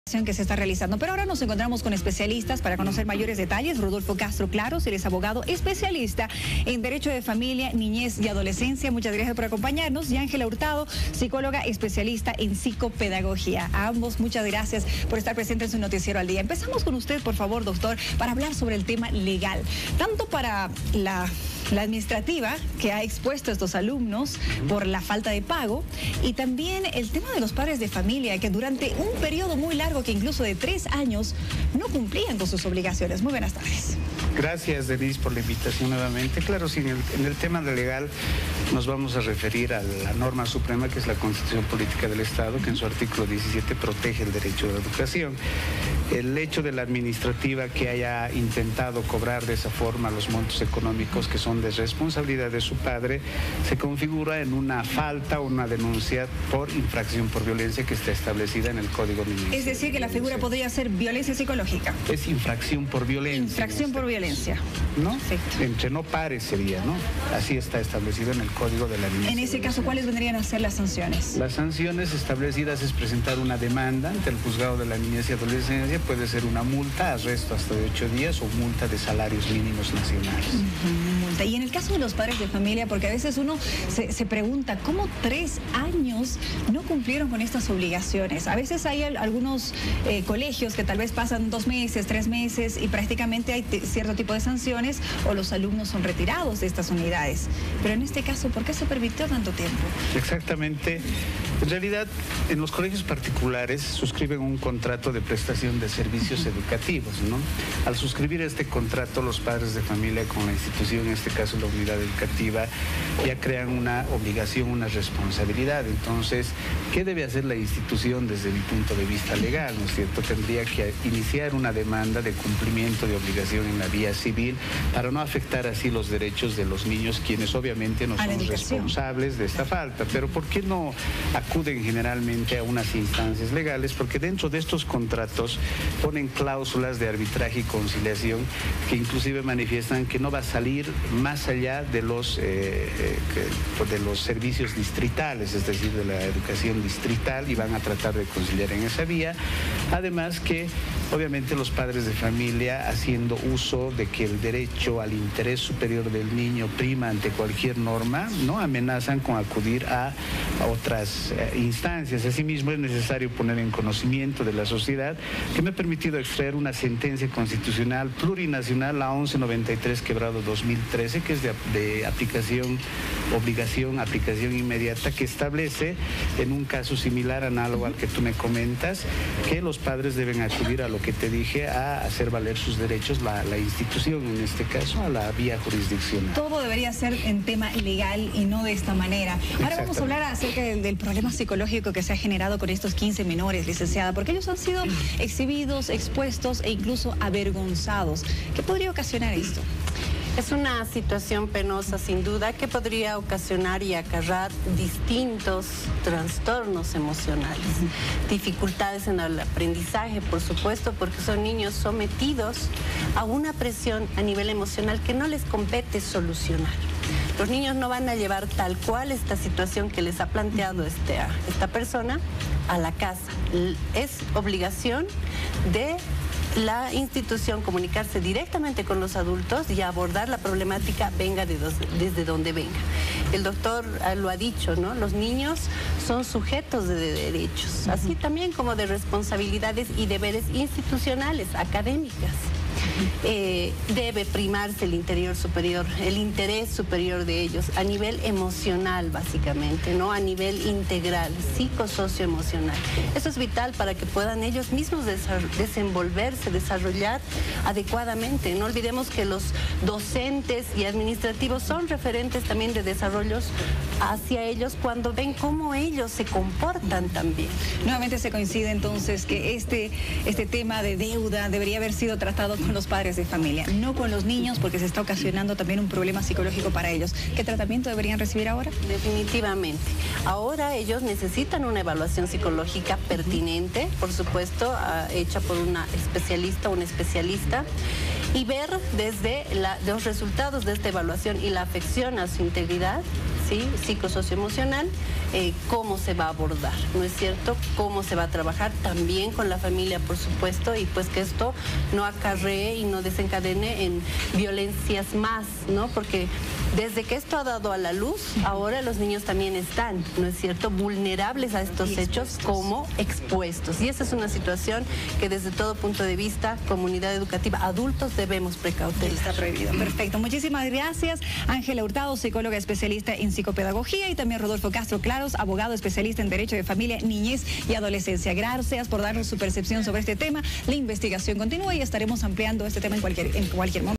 Que se está realizando, pero ahora nos encontramos con especialistas para conocer mayores detalles. Rodolfo Castro Claros, él es abogado especialista en Derecho de Familia, Niñez y Adolescencia. Muchas gracias por acompañarnos. Y Ángela Hurtado, psicóloga especialista en psicopedagogía. A ambos, muchas gracias por estar presentes en su noticiero al día. Empezamos con usted, por favor, doctor, para hablar sobre el tema legal, tanto para la administrativa que ha expuesto a estos alumnos por la falta de pago, y también el tema de los padres de familia que durante un periodo muy largo, que incluso de 3 años, no cumplían con sus obligaciones. Muy buenas tardes. Gracias, Denise, por la invitación nuevamente. Claro, sí, en el tema legal nos vamos a referir a la norma suprema, que es la Constitución Política del Estado, que en su artículo 17 protege el derecho a la educación. El hecho de la administrativa que haya intentado cobrar de esa forma los montos económicos que son de responsabilidad de su padre, se configura en una falta o una denuncia por infracción por violencia que está establecida en el Código Ministerial. Es decir, que la figura podría ser violencia psicológica. Es infracción por violencia. Infracción por violencia. ¿No? Perfecto. Entre no pares sería, ¿no? Así está establecido en el Código de la Niñez. En ese caso, ¿cuáles vendrían a ser las sanciones? Las sanciones establecidas es presentar una demanda ante el Juzgado de la Niñez y Adolescencia. Puede ser una multa, arresto hasta de 8 días o multa de salarios mínimos nacionales. Multa. Y en el caso de los padres de familia, porque a veces uno se pregunta, ¿cómo 3 años no cumplieron con estas obligaciones? A veces hay algunos colegios que tal vez pasan 2 meses, 3 meses y prácticamente hay cierto tipo de sanciones o los alumnos son retirados de estas unidades. Pero en este caso, ¿por qué se permitió tanto tiempo? Exactamente. En realidad, en los colegios particulares suscriben un contrato de prestación de servicios educativos, ¿no? Al suscribir este contrato, los padres de familia con la institución, en este caso la unidad educativa, ya crean una obligación, una responsabilidad. Entonces, ¿qué debe hacer la institución desde mi punto de vista legal? ¿No es cierto? Tendría que iniciar una demanda de cumplimiento de obligación en la vía civil para no afectar así los derechos de los niños, quienes obviamente no son responsables de esta falta. Pero ¿por qué no acuden generalmente a unas instancias legales? Porque dentro de estos contratos ponen cláusulas de arbitraje y conciliación que inclusive manifiestan que no va a salir más allá de los servicios distritales, es decir, de la educación distrital, y van a tratar de conciliar en esa vía. Además que obviamente los padres de familia, haciendo uso de que el derecho al interés superior del niño prima ante cualquier norma, no amenazan con acudir a otras instancias. Asimismo, es necesario poner en conocimiento de la sociedad que me ha permitido extraer una sentencia constitucional plurinacional, la 1193/2013, que es de aplicación inmediata, que establece, en un caso similar, análogo al que tú me comentas, que los padres deben acudir a lo que te dije, a hacer valer sus derechos, la institución, en este caso, a la vía jurisdiccional. Todo debería ser en tema legal y no de esta manera. Ahora vamos a hablar acerca del problema psicológico que se ha generado con estos 15 menores, licenciada, porque ellos han sido exhibidos, expuestos e incluso avergonzados. ¿Qué podría ocasionar esto? Es una situación penosa, sin duda, que podría ocasionar y acarrear distintos trastornos emocionales, dificultades en el aprendizaje, por supuesto, porque son niños sometidos a una presión a nivel emocional que no les compete solucionar. Los niños no van a llevar tal cual esta situación que les ha planteado esta persona a la casa. Es obligación de la institución comunicarse directamente con los adultos y abordar la problemática, venga desde donde venga. El doctor lo ha dicho, ¿no? Los niños son sujetos de derechos, así también como de responsabilidades y deberes institucionales, académicas. Debe primarse el interés superior de ellos a nivel emocional, básicamente, no a nivel integral, psicosocioemocional. Eso es vital para que puedan ellos mismos desenvolverse, desarrollar adecuadamente. No olvidemos que los docentes y administrativos son referentes también de desarrollos hacia ellos cuando ven cómo ellos se comportan también. Nuevamente se coincide entonces que este tema de deuda debería haber sido tratado con los padres de familia, no con los niños, porque se está ocasionando también un problema psicológico para ellos. ¿Qué tratamiento deberían recibir ahora? Definitivamente. Ahora ellos necesitan una evaluación psicológica pertinente, por supuesto, hecha por una especialista o un especialista, y ver desde los resultados de esta evaluación y la afección a su integridad ¿sí? Psicosocioemocional, cómo se va a abordar, ¿no es cierto? Cómo se va a trabajar también con la familia, por supuesto, y pues que esto no acarree y no desencadene en violencias más, ¿no? Porque desde que esto ha dado a la luz, ahora los niños también están, ¿no es cierto?, vulnerables a estos hechos como expuestos. Y esa es una situación que desde todo punto de vista, comunidad educativa, adultos debemos precautelar. Está prohibido. Perfecto. Muchísimas gracias. Ángela Hurtado, psicóloga especialista en psicopedagogía, y también Rodolfo Castro Claros, abogado especialista en Derecho de Familia, Niñez y Adolescencia. Gracias por darnos su percepción sobre este tema. La investigación continúa y estaremos ampliando este tema en cualquier momento.